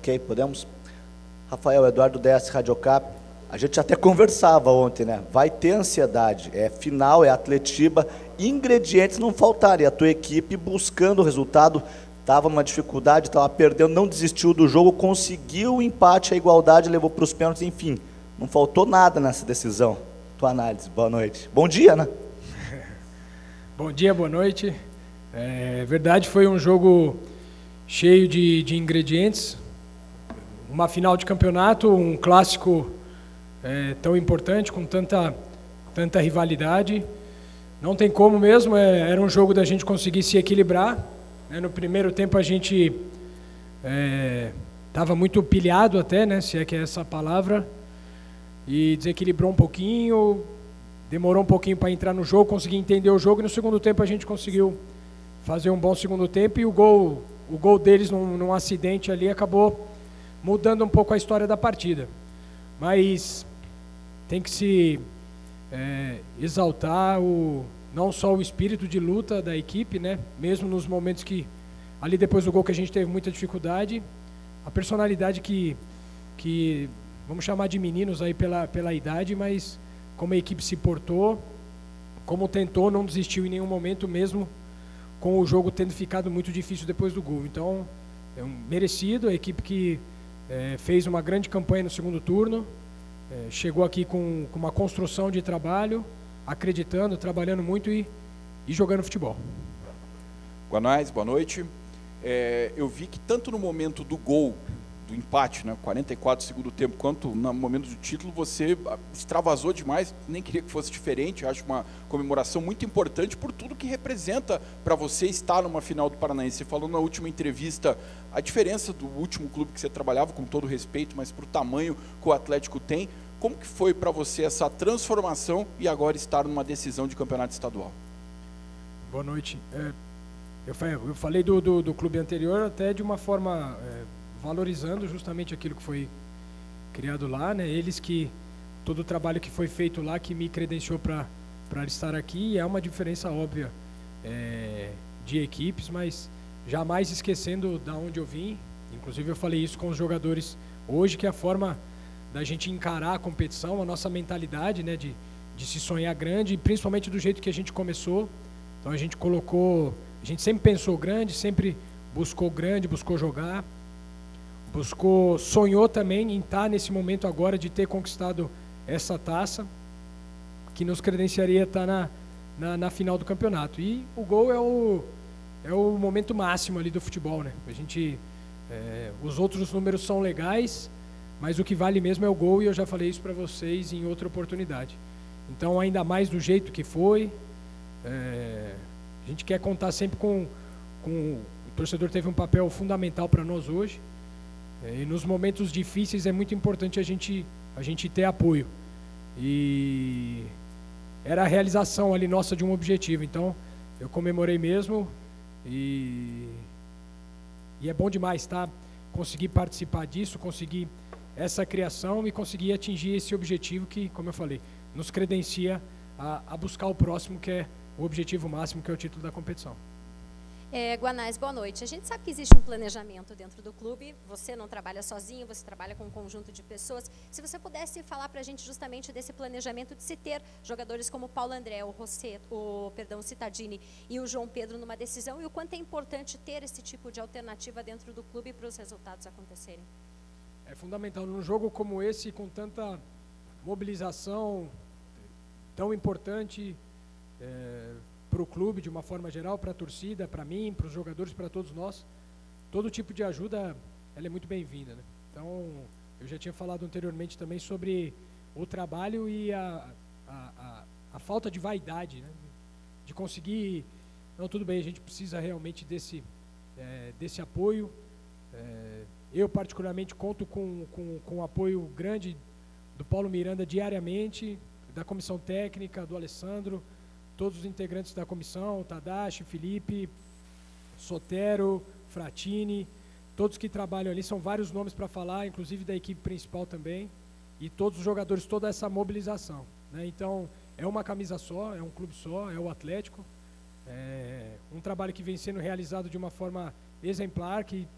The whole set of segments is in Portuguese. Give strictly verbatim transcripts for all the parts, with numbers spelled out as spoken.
Ok, podemos? Rafael, Eduardo Desce, Radiocap. A gente até conversava ontem, né? Vai ter ansiedade, é final, é Atletiba, ingredientes não faltaram. E a tua equipe buscando o resultado, estava numa dificuldade, estava perdendo, não desistiu do jogo, conseguiu o empate, a igualdade, levou para os pênaltis, enfim. Não faltou nada nessa decisão. Tua análise, boa noite. Bom dia, né? Bom dia, boa noite. É verdade, foi um jogo cheio de, de ingredientes. Uma final de campeonato, um clássico é, tão importante, com tanta, tanta rivalidade. Não tem como mesmo, é, era um jogo da gente conseguir se equilibrar. Né? No primeiro tempo a gente estava é, muito pilhado até, né? Se é que é essa palavra, e desequilibrou um pouquinho, demorou um pouquinho para entrar no jogo, conseguir entender o jogo, e no segundo tempo a gente conseguiu fazer um bom segundo tempo, e o gol, o gol deles num, num acidente ali acabou mudando um pouco a história da partida. Mas tem que se é, exaltar o, não só o espírito de luta da equipe, né? Mesmo nos momentos que, ali depois do gol que a gente teve muita dificuldade, a personalidade que, que vamos chamar de meninos aí pela, pela idade, mas como a equipe se portou, como tentou, não desistiu em nenhum momento, mesmo com o jogo tendo ficado muito difícil depois do gol. Então, é um merecido, a equipe que É, fez uma grande campanha no segundo turno, é, chegou aqui com, com uma construção de trabalho, acreditando, trabalhando muito e, e jogando futebol. Guanais, boa noite. É, eu vi que tanto no momento do gol, do empate, né, quarenta e quatro segundo tempo, quanto no momento do título, você extravasou demais, nem queria que fosse diferente. Eu acho uma comemoração muito importante por tudo que representa para você estar numa final do Paranaense. Você falou na última entrevista a diferença do último clube que você trabalhava, com todo respeito, mas para o tamanho que o Atlético tem. Como que foi para você essa transformação e agora estar numa decisão de campeonato estadual? Boa noite. É, eu, eu falei do, do, do clube anterior até de uma forma... É, valorizando justamente aquilo que foi criado lá, né? Eles que, todo o trabalho que foi feito lá, que me credenciou para para estar aqui, é uma diferença óbvia é, de equipes, mas jamais esquecendo da onde eu vim. Inclusive eu falei isso com os jogadores hoje, que é a forma da gente encarar a competição, a nossa mentalidade, né? De, de se sonhar grande, principalmente do jeito que a gente começou. Então a gente colocou, a gente sempre pensou grande, sempre buscou grande, buscou jogar, buscou, sonhou também em estar nesse momento agora de ter conquistado essa taça, que nos credenciaria estar na, na, na final do campeonato. E o gol é o, é o momento máximo ali do futebol, né? A gente, é, os outros números são legais, mas o que vale mesmo é o gol, e eu já falei isso para vocês em outra oportunidade. Então, ainda mais do jeito que foi, é, a gente quer contar sempre com, com... O torcedor teve um papel fundamental para nós hoje. E nos momentos difíceis é muito importante a gente, a gente ter apoio. E era a realização ali nossa de um objetivo. Então, eu comemorei mesmo e, e é bom demais, tá? Conseguir participar disso, conseguir essa criação e conseguir atingir esse objetivo que, como eu falei, nos credencia a, a buscar o próximo, que é o objetivo máximo, que é o título da competição. É, Guanais, boa noite. A gente sabe que existe um planejamento dentro do clube, você não trabalha sozinho, você trabalha com um conjunto de pessoas. Se você pudesse falar para a gente justamente desse planejamento de se ter jogadores como o Paulo André, o Rosseto, o, perdão, o Cittadini e o João Pedro numa decisão, e o quanto é importante ter esse tipo de alternativa dentro do clube para os resultados acontecerem. É fundamental. Num jogo como esse, com tanta mobilização tão importante, é, para o clube de uma forma geral, para a torcida, para mim, para os jogadores, para todos nós, todo tipo de ajuda ela é muito bem-vinda, né? Então, eu já tinha falado anteriormente também sobre o trabalho e a, a, a, a falta de vaidade, né? De conseguir, não, tudo bem, a gente precisa realmente desse, é, desse apoio. É, eu particularmente conto com, com, com um apoio grande do Paulo Miranda diariamente, da comissão técnica, do Alessandro, todos os integrantes da comissão, Tadashi, Felipe, Sotero, Fratini, todos que trabalham ali, são vários nomes para falar, inclusive da equipe principal também, e todos os jogadores, toda essa mobilização, né? Então, é uma camisa só, é um clube só, é o Atlético, é um trabalho que vem sendo realizado de uma forma exemplar, que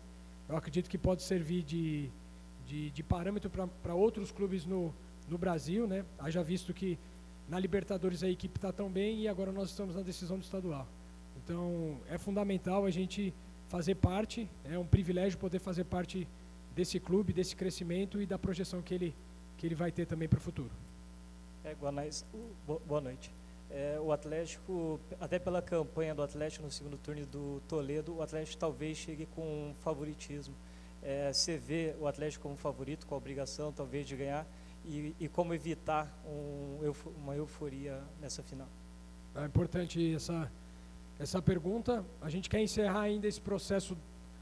eu acredito que pode servir de, de, de parâmetro para outros clubes no, no Brasil, né? Haja visto que na Libertadores a equipe está tão bem e agora nós estamos na decisão do estadual. Então, é fundamental a gente fazer parte, é um privilégio poder fazer parte desse clube, desse crescimento e da projeção que ele, que ele vai ter também para o futuro. É, Guanais, boa noite. É, o Atlético, até pela campanha do Atlético no segundo turno do Toledo, o Atlético talvez chegue com um favoritismo. É, você vê o Atlético como favorito, com a obrigação talvez de ganhar, e, e como evitar um, uma euforia nessa final? É importante essa, essa pergunta. A gente quer encerrar ainda esse processo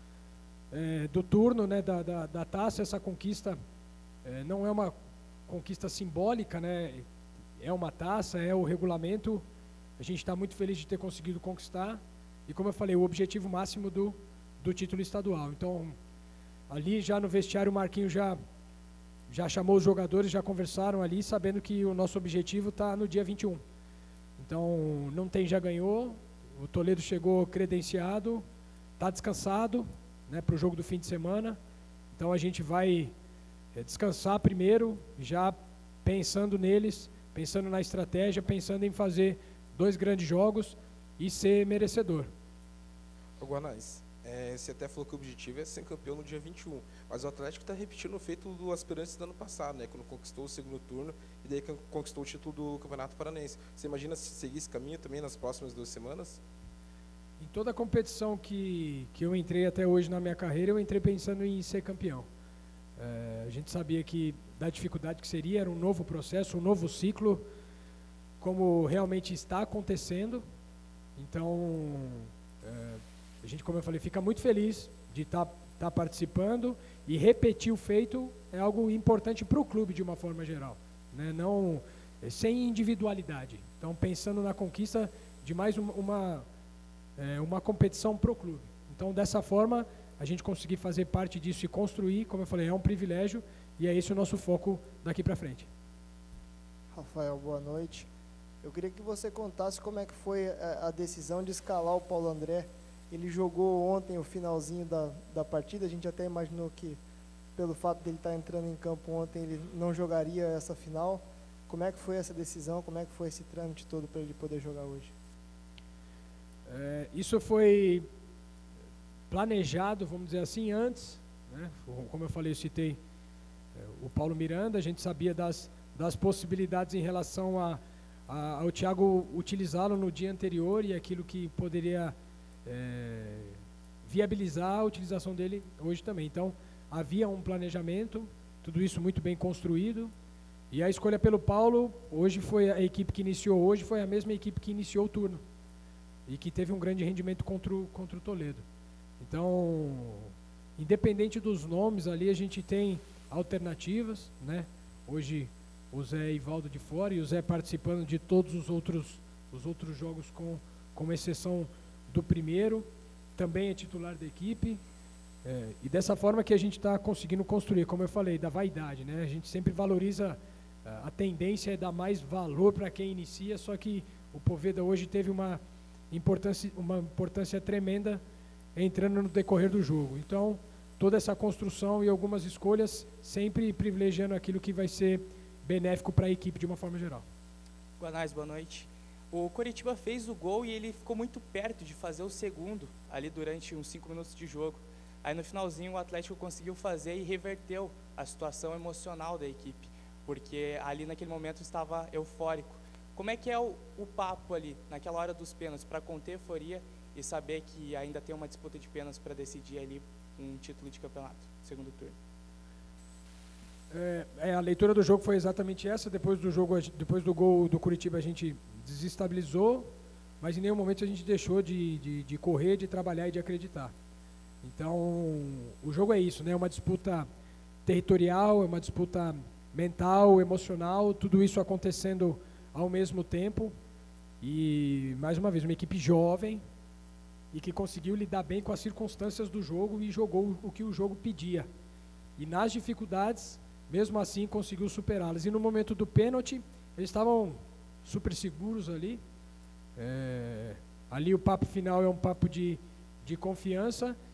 é, do turno, né, da, da, da taça. Essa conquista é, não é uma conquista simbólica, né? É uma taça, é o regulamento. A gente está muito feliz de ter conseguido conquistar. E como eu falei, o objetivo máximo do, do título estadual. Então, ali já no vestiário, o Marquinhos já, já chamou os jogadores, já conversaram ali, sabendo que o nosso objetivo está no dia vinte e um. Então, não tem, já ganhou. O Toledo chegou credenciado, está descansado, né, para o jogo do fim de semana. Então, a gente vai é, descansar primeiro, já pensando neles, pensando na estratégia, pensando em fazer dois grandes jogos e ser merecedor. Ô Guanais, é, você até falou que o objetivo é ser campeão no dia vinte e um, mas o Atlético está repetindo o feito do Aspirantes do ano passado, né, quando conquistou o segundo turno e daí conquistou o título do Campeonato Paranense. Você imagina se seguir esse caminho também nas próximas duas semanas? Em toda a competição que, que eu entrei até hoje na minha carreira, eu entrei pensando em ser campeão. É, a gente sabia que da dificuldade que seria, era um novo processo, um novo ciclo, como realmente está acontecendo. Então, é, a gente, como eu falei, fica muito feliz de estar tá, tá participando, e repetir o feito é algo importante para o clube de uma forma geral, né? Não, é, sem individualidade. Então, pensando na conquista de mais uma, uma, é, uma competição para o clube. Então, dessa forma, a gente conseguir fazer parte disso e construir, como eu falei, é um privilégio, e é esse o nosso foco daqui para frente. Rafael, boa noite. Eu queria que você contasse como é que foi a, a decisão de escalar o Paulo André. Ele jogou ontem o finalzinho da, da partida, a gente até imaginou que, pelo fato dele estar entrando em campo ontem, ele não jogaria essa final. Como é que foi essa decisão, como é que foi esse trâmite todo para ele poder jogar hoje? É, isso foi planejado, vamos dizer assim, antes, né? Como eu falei, eu citei é, o Paulo Miranda, a gente sabia das, das possibilidades em relação a, a, ao Thiago utilizá-lo no dia anterior e aquilo que poderia é, viabilizar a utilização dele hoje também. Então, havia um planejamento, tudo isso muito bem construído, e a escolha pelo Paulo, hoje foi a equipe que iniciou hoje, foi a mesma equipe que iniciou o turno, e que teve um grande rendimento contra o, contra o Toledo. Então, independente dos nomes ali, a gente tem alternativas, né? Hoje o Zé Ivaldo de fora e o Zé participando de todos os outros, os outros jogos, com, com exceção do primeiro, também é titular da equipe. É, e dessa forma que a gente está conseguindo construir, como eu falei, da vaidade, né? A gente sempre valoriza, a tendência é dar mais valor para quem inicia, só que o Poveda hoje teve uma importância, uma importância tremenda entrando no decorrer do jogo. Então, toda essa construção e algumas escolhas, sempre privilegiando aquilo que vai ser benéfico para a equipe de uma forma geral. Guanais, boa noite. O Coritiba fez o gol e ele ficou muito perto de fazer o segundo, ali durante uns cinco minutos de jogo. Aí no finalzinho o Atlético conseguiu fazer e reverteu a situação emocional da equipe, porque ali naquele momento estava eufórico. Como é que é o, o papo ali, naquela hora dos pênaltis, para conter a euforia e saber que ainda tem uma disputa de pênaltis para decidir ali um título de campeonato, segundo turno? É, é, a leitura do jogo foi exatamente essa. Depois do jogo, depois do gol do Coritiba, a gente desestabilizou, mas em nenhum momento a gente deixou de, de, de correr, de trabalhar e de acreditar. Então, o jogo é isso, né? É uma disputa territorial, é uma disputa mental, emocional, tudo isso acontecendo ao mesmo tempo. E, mais uma vez, uma equipe jovem e que conseguiu lidar bem com as circunstâncias do jogo e jogou o que o jogo pedia. E nas dificuldades, mesmo assim, conseguiu superá-las. E no momento do pênalti, eles estavam super seguros ali. É, ali o papo final é um papo de, de confiança.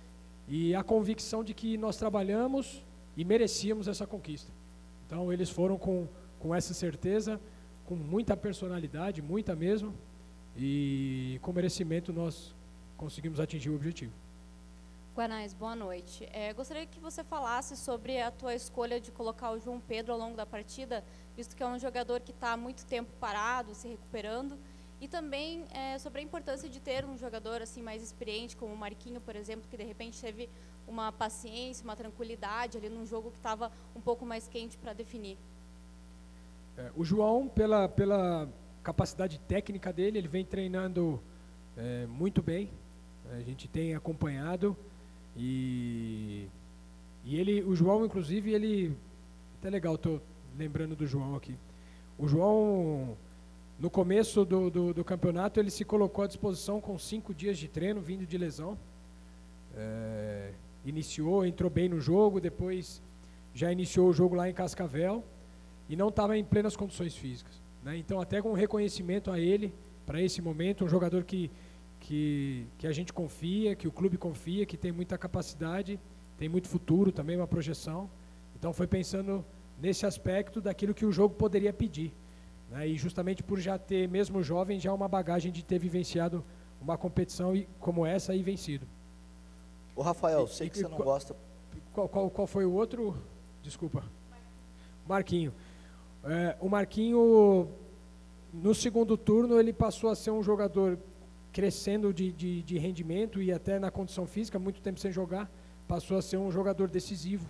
e a convicção de que nós trabalhamos e merecíamos essa conquista. Então eles foram com, com essa certeza, com muita personalidade, muita mesmo, e com merecimento nós conseguimos atingir o objetivo. Guanais, boa noite. É, gostaria que você falasse sobre a tua escolha de colocar o João Pedro ao longo da partida, visto que é um jogador que está há muito tempo parado, se recuperando, e também é, sobre a importância de ter um jogador assim mais experiente, como o Marquinho, por exemplo, que de repente teve uma paciência, uma tranquilidade ali num jogo que estava um pouco mais quente para definir. É, o João, pela, pela capacidade técnica dele, ele vem treinando é, muito bem, a gente tem acompanhado. E, e ele, o João, inclusive, ele... Até legal, estou lembrando do João aqui. O João, no começo do, do, do campeonato, ele se colocou à disposição com cinco dias de treino, vindo de lesão. É, iniciou, entrou bem no jogo, depois já iniciou o jogo lá em Cascavel e não estava em plenas condições físicas, né? Então, até com reconhecimento a ele, para esse momento, um jogador que... Que, que a gente confia, que o clube confia, que tem muita capacidade, tem muito futuro também, uma projeção. Então foi pensando nesse aspecto daquilo que o jogo poderia pedir, né? E justamente por já ter, mesmo jovem, já uma bagagem de ter vivenciado uma competição e, como essa e vencido. Ô Rafael, e, sei e, que você não qual, gosta... Qual, qual, qual foi o outro? Desculpa. Marquinho. É, o Marquinho, no segundo turno, ele passou a ser um jogador crescendo de, de, de rendimento e até na condição física, muito tempo sem jogar, passou a ser um jogador decisivo.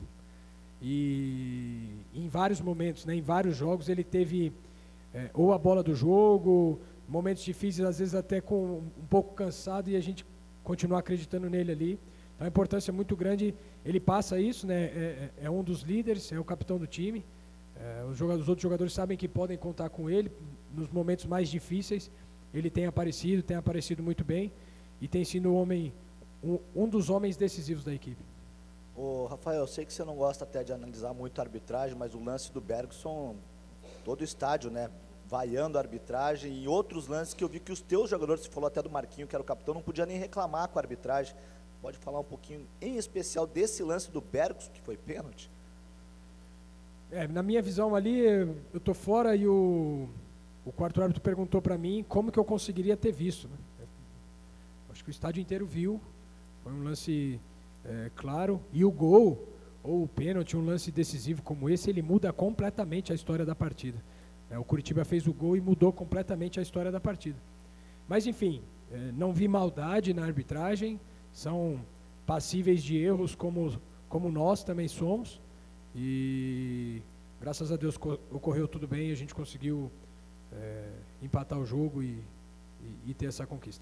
E em vários momentos, né, em vários jogos, ele teve é, ou a bola do jogo, momentos difíceis, às vezes até com um pouco cansado, e a gente continua acreditando nele ali. Então a importância é muito grande, ele passa isso, né, é, é um dos líderes, é o capitão do time. É, os, jogadores, os outros jogadores sabem que podem contar com ele nos momentos mais difíceis. Ele tem aparecido, tem aparecido muito bem e tem sido um, homem, um, um dos homens decisivos da equipe. Ô, Rafael, eu sei que você não gosta até de analisar muito a arbitragem, mas o lance do Bergson, todo o estádio, né, vaiando a arbitragem, e outros lances que eu vi que os teus jogadores, você falou até do Marquinho, que era o capitão, não podia nem reclamar com a arbitragem. Pode falar um pouquinho, em especial, desse lance do Bergson, que foi pênalti? É, na minha visão ali, eu estou fora e o... O quarto árbitro perguntou para mim como que eu conseguiria ter visto, né? Acho que o estádio inteiro viu, foi um lance é, claro, e o gol, ou o pênalti, um lance decisivo como esse, ele muda completamente a história da partida. É, o Curitiba fez o gol e mudou completamente a história da partida. Mas enfim, é, não vi maldade na arbitragem, são passíveis de erros como, como nós também somos, e graças a Deus ocorreu tudo bem e a gente conseguiu É, empatar o jogo e, e, e ter essa conquista.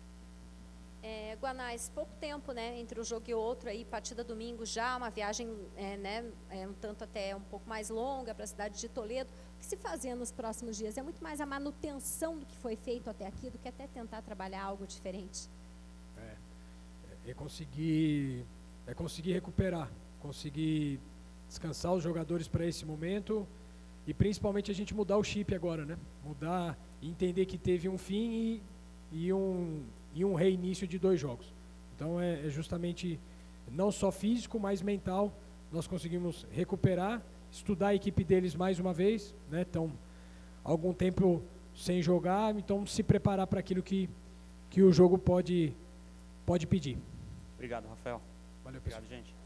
É, Guanais, pouco tempo, né, entre um jogo e outro, aí, partida domingo já, uma viagem é, né, é, um tanto até um pouco mais longa para a cidade de Toledo. O que se fazia nos próximos dias? É muito mais a manutenção do que foi feito até aqui do que até tentar trabalhar algo diferente? É, é, conseguir, é conseguir recuperar, conseguir descansar os jogadores para esse momento. E principalmente a gente mudar o chip agora, né? Mudar e entender que teve um fim e, e, um, e um reinício de dois jogos. Então é, é justamente não só físico, mas mental. Nós conseguimos recuperar, estudar a equipe deles mais uma vez, né? Então, algum tempo sem jogar, então se preparar para aquilo que, que o jogo pode, pode pedir. Obrigado, Rafael. Valeu, pessoal. Obrigado, gente.